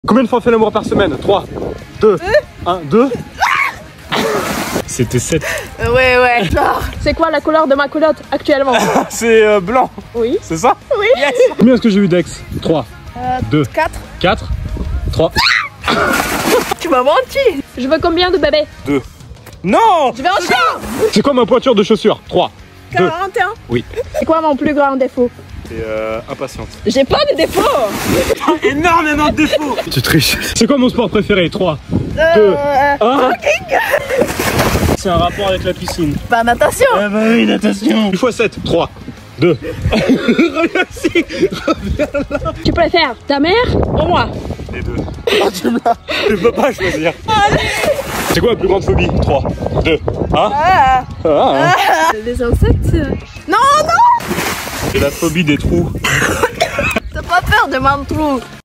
Combien de fois on fait l'amour par semaine? 3, 2, 1, 2. C'était 7. Ouais. C'est quoi la couleur de ma culotte actuellement? C'est blanc. Oui. C'est ça? Oui. Yes. Combien est-ce que j'ai eu d'ex? 3, 2, 4. 4, 3, Tu m'as menti. Je veux combien de bébés? 2. Non! Je vais en chien. C'est quoi ma pointure de chaussure? 3, 2. 41. Oui. C'est quoi mon plus grand défaut? T'es impatiente. J'ai pas de défaut. Énormément de défauts. Tu triches. C'est quoi mon sport préféré? 3, 2, 1. C'est un rapport avec la piscine. Bah natation. Ah bah oui, natation. 1 x 7, 3, 2. Reviens ici. Tu préfères ta mère ou moi? Les deux. Tu peux pas choisir. C'est quoi la plus grande phobie? 3, 2, 1. Les insectes. Non. C'est la phobie des trous. T'as pas peur de mon trou?